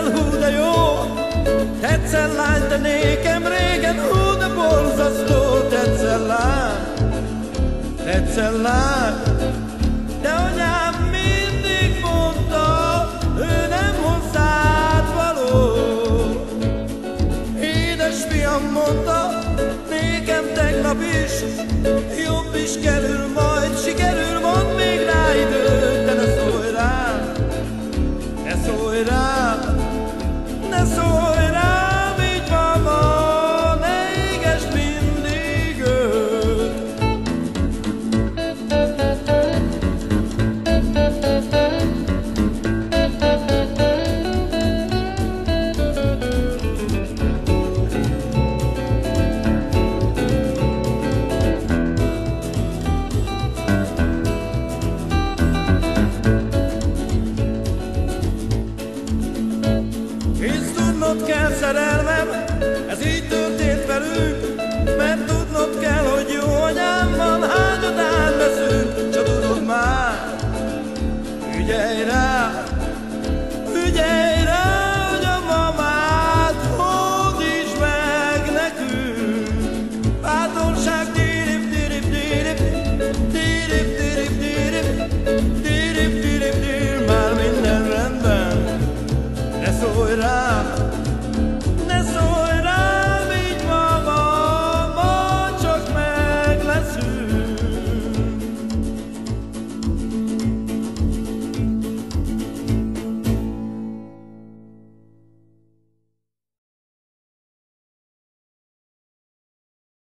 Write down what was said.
hú de jó. Tetszel lány, te nékem régen, hú de borzasztó. Tetszel lány, tetszel lány. De anyám mindig mondta, ő nem hozzád való. Édesfiam mondta, nékem tegnap is, jobb is kerül majd, sikerül, van még rá idő.